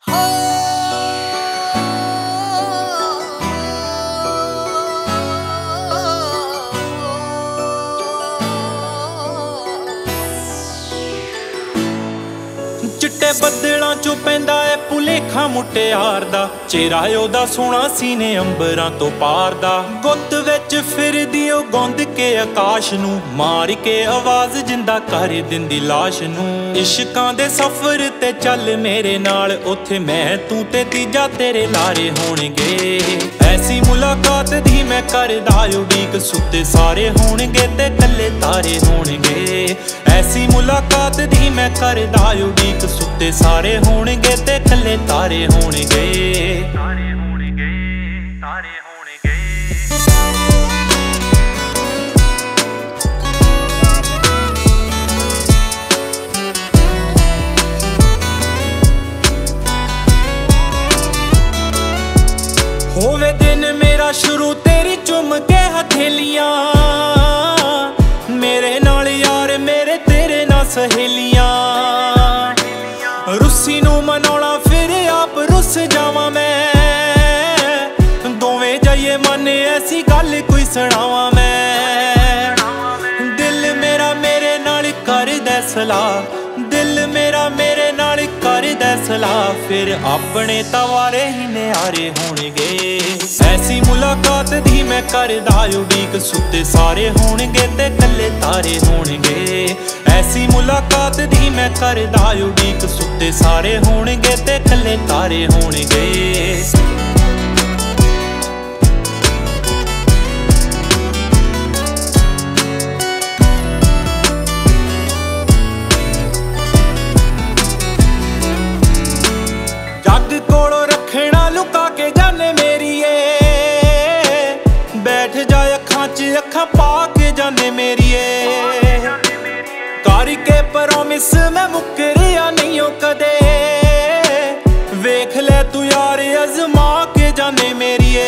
चिट्टे बदलां चों पैंदा है भुलेखा मुटियार दा, चेहरा ओहदा सोहना सीने अंबरां तो पार दा। गुत्त विच फिरदी ओ गौंद के आकाश नूं, मार के आवाज़ जिंदा कर दिंदी लाश नूं। इश्कां दे सफर ते चल मेरे नाल, उत्थे मैं तू ते तीजा तेरे लारे होणगे। ऐसी मुलाकात दी मैं करदा उड़ीक, सुते सारे होणगे ते कल्ले तारे होणगे। ऐसी मुलाकात दी मैं करदा उड़ीक, सुते सारे होणगे ते कल्ले तारे होणगे। तारे होणगे, तारे होणगे। होवे दिन मेरा शुरू तेरी चुम के हथेलियां, मेरे नाल यार मेरे तेरे ना सहेलियां। रुस्सी नूं मनाउणा फिर आप रुस जावां मैं, दोवें जाइए मन ऐसी गल कोई सुणावां मैं। दिल मेरा मेरे नाल करदा सलाह, दिल मेरा मेरे नाल करदा सलाह, फिर अपने तवारे ही न्यारे होणगे। ऐसी मुलाकात दी मैं करदा उड़ीक, सुते सारे होणगे ते कल्ले तारे होणगे। ऐसी मुलाकात दी मैं करदा उड़ीक, सुते सारे होणगे ते कल्ले तारे होणगे। जग कोलों रखना लुका के जाने मेरीए, बैठ जाए अखां च अखां पा के जाने मेरीए। करके प्रॉमिस मैं मुकरिया नहीं हो कदे, वेख ले तू यार अजमा के जाने मेरीए।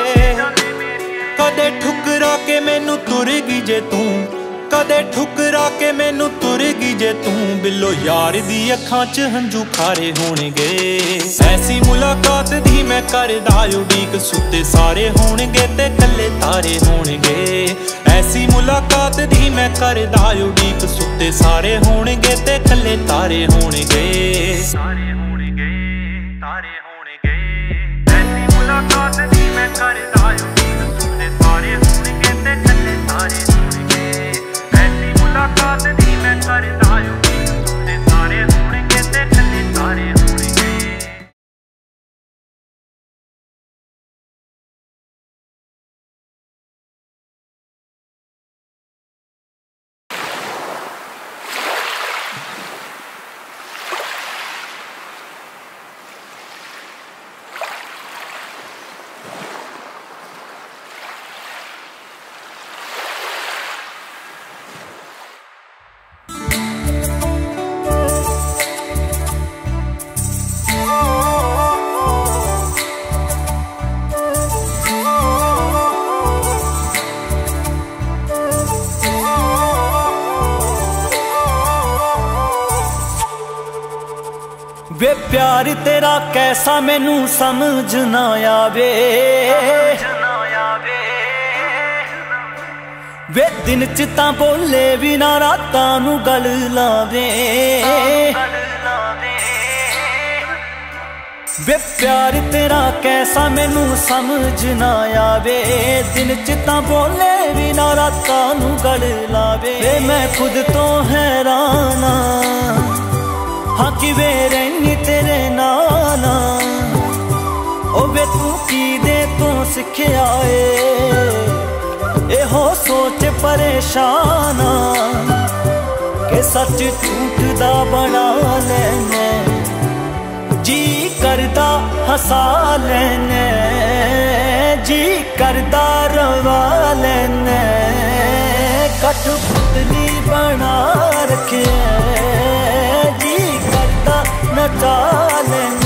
कदे ठुकरा के मैनू तुर गई जे तू, कदे ठुकरा के मैनू तुर गई जे तू, बिलो यार दी अखां च हंजू खारे होणगे। ऐसी मुलाकात दी मैं करदा उड़ीक, सुते सारे होणगे ते कल्ले तारे होणगे। ऐसी मुलाकात दी मैं करदा उड़ीक, सुते सारे होणगे ते कल्ले तारे होणगे। तारे होणगे, तारे होणगे। ऐसी मुलाकात दी मैं करदा उड़ीक, सुते सारे होणगे ते कल्ले तारे होणगे। ऐसी मुलाकात दी मैं करदा उड़ीक, सुते सारे होणगे ते कल्ले तारे होणगे। वे प्यार तेरा कैसा मैनू समझ ना आवे, वे दिन च तां बोले भी ना रातां नू गल लावे। वे प्यार तेरा कैसा मैनू समझ ना आवे, दिन च तां बोले भी ना रातां नू गल लावे। वे मैं खुद तो हैरान हाँ किवे रैनी तेरे नाना, ओ वे तू की दे तू सिखिया ए हो सोच परेशान, के सच झूठ दा बना लेने, जी करदा हसा लेने, जी करदा रवा लेने, कठपुतली बना रखे, जी करदा नचा लेने।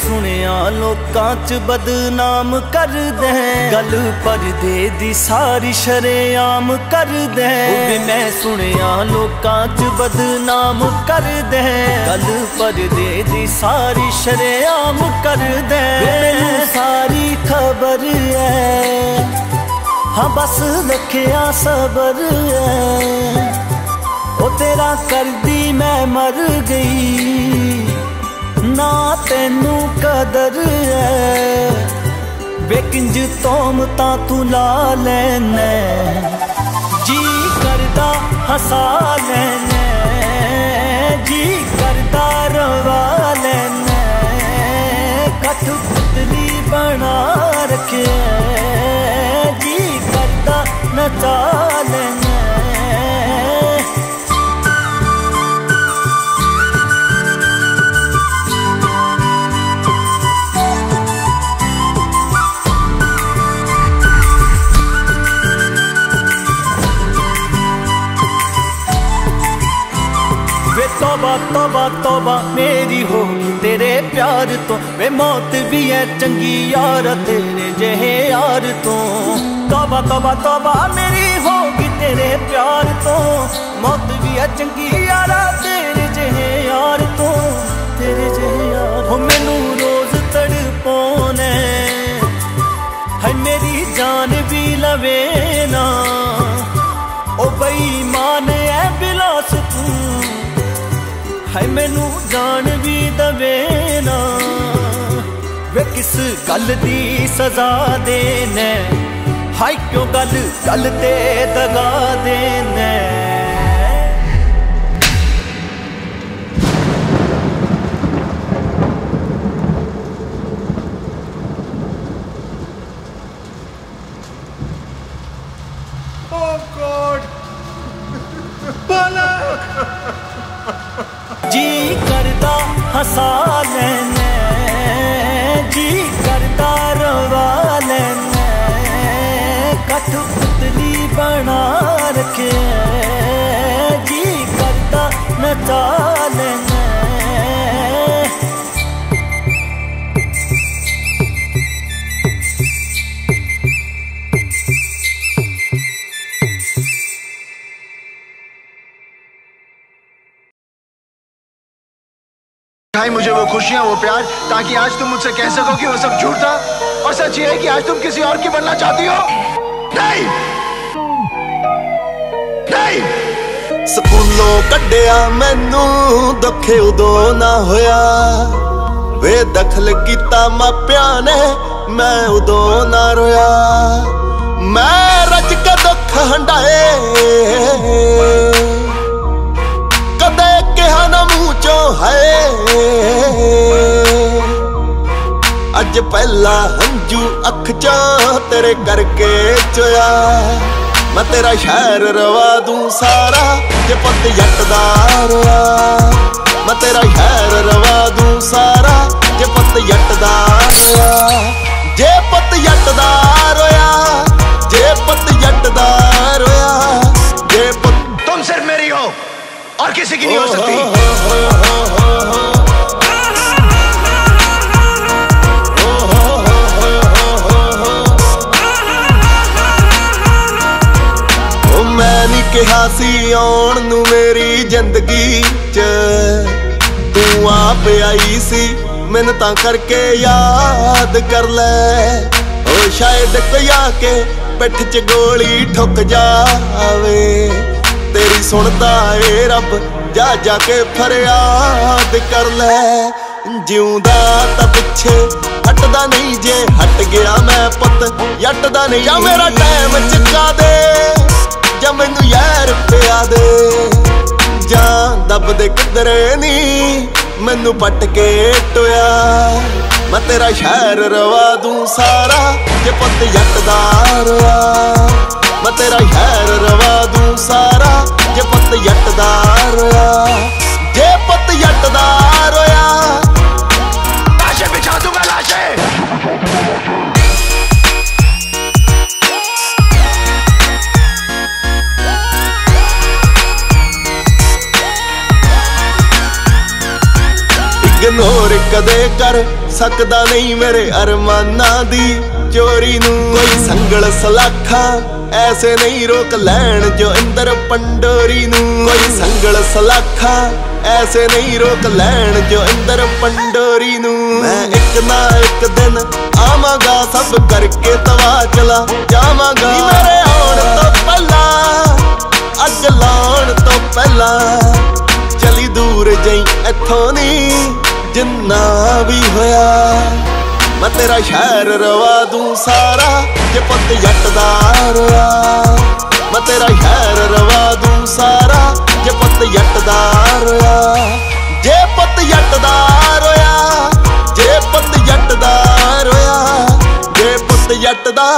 सुनिया लोकां च बदनाम कर दे, गल परदे दी सारी शरेआम कर दे। मैं सुनिया लोकां च बदनाम कर दे, गल परदे दी सारी शरेआम कर दे। मैनू सारी खबर है, हाँ बस रखिया सबर है। ओ तेरा करदी मैं मर गई, ना तेनू कदर है। बेकिंज तोमता तू ला लैने, जी करदा हसा लैने, जी करदा रवा लैने। कठ पुतली बना रखे, जी करदा नचा लैने। तौबा तौबा तौबा मेरी होगी तेरे प्यार तो, वे मौत भी है चंगी यार तेरे जेहे यार तो। तौबा तौबा तौबा मेरी होगी तेरे प्यार तो, मौत भी है चंगी यार तेरे जेहे यार तो, तेरे जेहे यार। हो मैनू रोज तड़पाने है, मेरी जान भी लवे ना। ओ बेईमान है बिलास तू, है मैनू जान भी दवे ना। वे किस गल दी सजा देने, हाय क्यों गल गल ते दगा देने। Oh God! जी करदा हसा लैने, जी करदा रवा लैने। कठ पुतली बना रखे, जी करदा नचा लैने। मुझे वो खुशियां वो प्यार, ताकि आज तुम मुझसे कह सको कि वो सब झूठ था, और सच ये है कि आज तुम किसी और की बनना चाहती हो। नहीं नहीं। स्कूलों कड्डिया मैनू दुखे उदों ना होया, वे दखल कीता मापिया ने मैं उदों ना रोया। मैं रज के दुख हंडाए, कदे कहा ना मूँह चो है। अज पहला हंजू अख चो तेरे करके चोया। मैं तेरा शहर रवा दूं सारा, जे पुत जट दा रोया। मैं तेरा शहर रवा दूं सारा, जे पुत जट दा रोया। जे पुत जट दा रोया, जे पुत जट दा रोया। जे पुत तुम सिर्फ मेरी हो और किसी की नहीं हो सकती। मैं नहीं कहा सी आउण नू मेरी जिंदगी च, तू आप आई सी मैनू तां करके याद कर ले। ओ शायद कोई आके पिठ च गोली ठुक जावे, तेरी सुनदा ए रब जा जाके फरियाद कर ले। जिउंदा तां पिछे हटदा नहीं, जे हट गया मैं पुत जटदा नहीं। जा मेरा टाइम चुका दे, जा मैनू यार पिया दे। जान दब दे किधरे नी मैनू पट के टोया। मैं तेरा शहर रवा दूं सारा, जे पुत जट दा रोया। मैं तेरा शहर रवा दूं सारा, जे पुत जट दा रोया। जे पुत जट दा रोया। लाशें बिछा दूंगा लाशें। इग्नोर कदे कर सकदा नहीं मेरे अरमाना दी चोरी नू। कोई संगल सलाखा ऐसे नहीं रोक लैन जो इंदर पंडोरी नू। कोई संगल सलाखा ऐसे नहीं रोक लैन जो इंदर पंडोरी नू। मैं एक ना एक दिन आवांगा सब करके तवा चला जावांगा। मेरे आउण तो पहला अग लाउण तो पहला चली दूर जई इथों नी जिन्ना भी होया। मैं तेरा शहर रवा दूं सारा जे पुत जट दा रोया। मैं तेरा शहर रवा दूं सारा जे पुत जट दा रोया। जे पुत जट दा रोया, जे पुत जट दा रोया, जे पुत जट दा।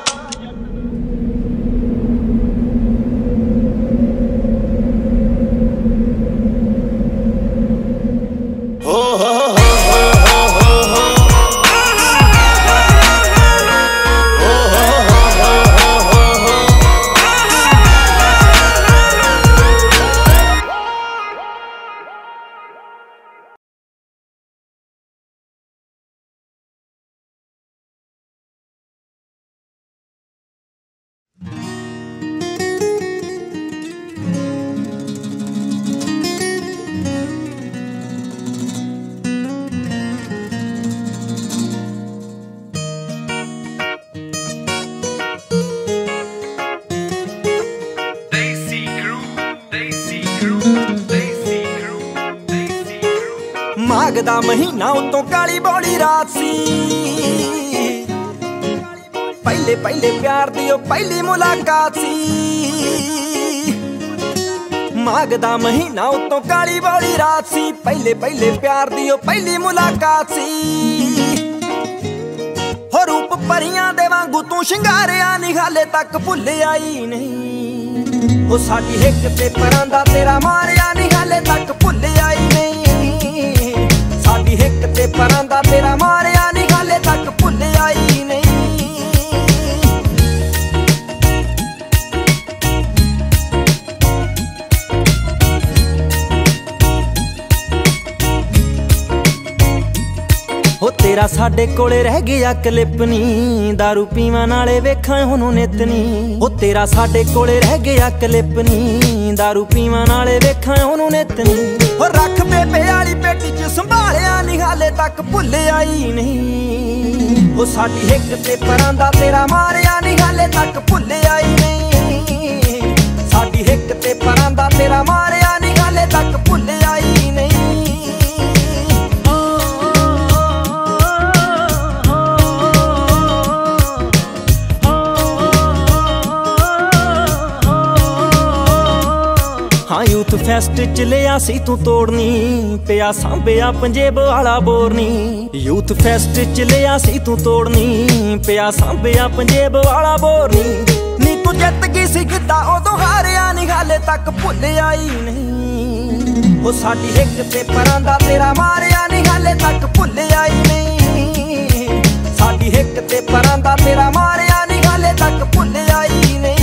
माघ दा महीना उतों काली बौली रात सी। पहले पहले प्यार दी ओ पहली मुलाकात सी। माघ दा महीना उतों काली बौली रात सी। पहले पहले प्यार दी ओ पहली मुलाकात सी। हो रूप परियां दे वांगू तू शिंगारिया नी हाले तक भुल्ले आई नहीं। हो साडी हिक ते परां दा तेरा मारिया नी हाले तक भुल्ले आई नहीं। साडी हिक ते परां दा तेरा मारिया नी हाले तक भुल्ले आई नहीं। हो तेरा साडे कोले रह गया क्लिप नी। दारू पीवां नाले वेखां हुणों नित नी। हो तेरा साडे कोले रह गया क्लिप नी। दारू पीवां नाले वेखां हुणों नित नी। हो रख बेबे वाली पेटी च संभालिया नी हाले तक भुल्ले आई नहीं। हो साडी हिक ते परां दा तेरा मारिया नी हाले तक भुल्ले आई नहीं। साडी हिक ते परां दा तेरा मारिया नी हाले तक भुल्ले आई नहीं। हाँ यूथ फेस्ट च लिया सी तू तोड़नी। पिया सांभिया पंजेब वाला बोरनी। यूथ फेस्ट च लिया सी तू तोड़नी। पिया सांभिया पंजेब वाला बोरनी। नी तू जित गई सी गिद्दा उदों हारिया नी हाले तक भुल्ले आई नहीं। हो साडी हिक ते परां दा तेरा मारिया नी हाले तक भुल्ले आई नहीं। साडी हिक ते परां दा तेरा मारिया नी हाले तक भुल्ले आई नहीं।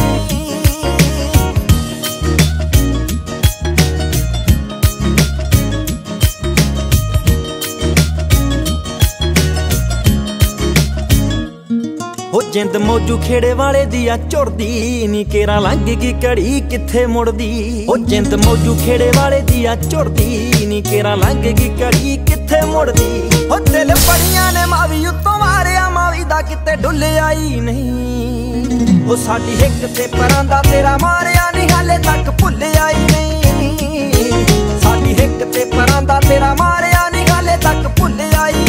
हो जिंद मौजू खेड़े वाले दिया झुरदी नी केरा लंघ गई घड़ी किथे मुड़दी। हो जिंद मौजू खेड़े वाले दिया झुरदी नी केरा लंघ गई घड़ी किथे मुड़दी। हो दिल बड़ियां ने मावी उत्तों मारिया मावी दा किते डुल्ले आई नहीं। हो साडी हिक ते परां दा तेरा मारिया नी हाले तक भुल्ले आई नहीं। साडी हिक ते परां दा तेरा मारिया नी हाले तक भुल्ले आई